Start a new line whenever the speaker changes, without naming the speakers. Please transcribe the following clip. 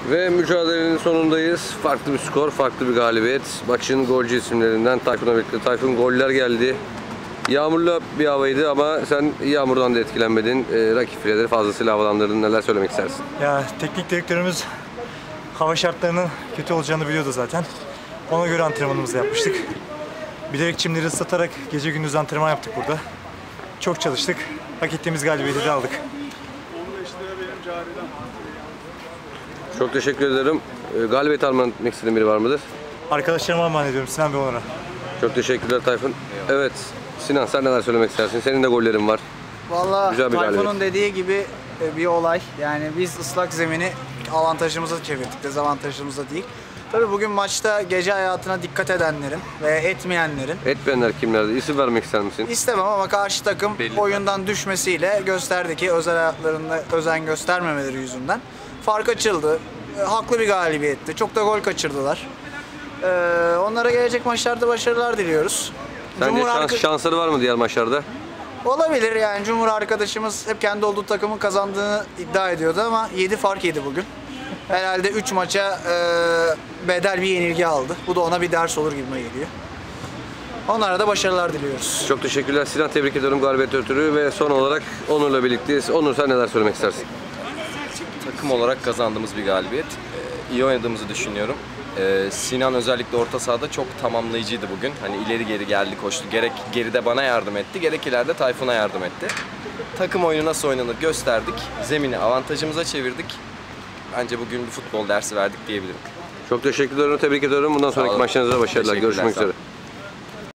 Ve mücadelenin sonundayız. Farklı bir skor, farklı bir galibiyet. Maçın golcü isimlerinden Tayfun'la birlikte. Tayfun, goller geldi. Yağmurlu bir havaydı ama sen yağmurdan da etkilenmedin. Rakip fileleri fazlasıyla havalandırdın. Neler söylemek istersin?
Ya teknik direktörümüz hava şartlarının kötü olacağını biliyordu zaten. Ona göre antrenmanımızı yapmıştık. Bilerek çimleri ıslatarak gece gündüz antrenman yaptık burada. Çok çalıştık. Hak ettiğimiz galibiyeti de aldık.
Çok teşekkür ederim. Galibiyet almanın etmek istediğin biri var mıdır?
Arkadaşlarıma emanet ediyorum, Sinan ve Onur'a.
Çok teşekkürler Tayfun. Evet, Sinan sen neler söylemek istersin? Senin de gollerin var.
Vallahi
Güzel bir
Tayfun'un
galibiyet.
dediği gibi bir olay. Yani biz ıslak zemini avantajımıza çevirdik, dezavantajımıza değil. Tabii bugün maçta gece hayatına dikkat edenlerin ve etmeyenlerin,
Etmeyenler kimlerdi? İsim vermek ister misin?
istemem ama karşı takım oyundan düşmesiyle gösterdi ki özel hayatlarında özen göstermemeleri yüzünden fark açıldı. Haklı bir galibiyetti. Çok da gol kaçırdılar. Onlara gelecek maçlarda başarılar diliyoruz.
Sence şansları var mı diğer maçlarda?
Olabilir yani, Cumhur arkadaşımız hep kendi olduğu takımın kazandığını iddia ediyordu ama 7 fark yedi bugün. Herhalde 3 maça bedel bir yenilgi aldı. Bu da ona bir ders olur gibime geliyor. Onlara da başarılar diliyoruz.
Çok teşekkürler Sinan, tebrik ediyorum galibiyet ötürü ve son olarak Onur'la birlikteyiz. Onur, sen neler söylemek istersin?
Takım olarak kazandığımız bir galibiyet. İyi oynadığımızı düşünüyorum. Sinan özellikle orta sahada çok tamamlayıcıydı bugün. Hani ileri geri geldi, koştu. Gerek geride bana yardım etti, gerek ileride Tayfun'a yardım etti. Takım oyunu nasıl oynanır gösterdik. Zemini avantajımıza çevirdik. Bence bugün bir futbol dersi verdik diyebilirim.
Çok teşekkür ederim, tebrik ediyorum. Bundan sonraki
olun.
maçlarınızda başarılar.
Teşekkürler,
Görüşmek
sağ olun.
üzere.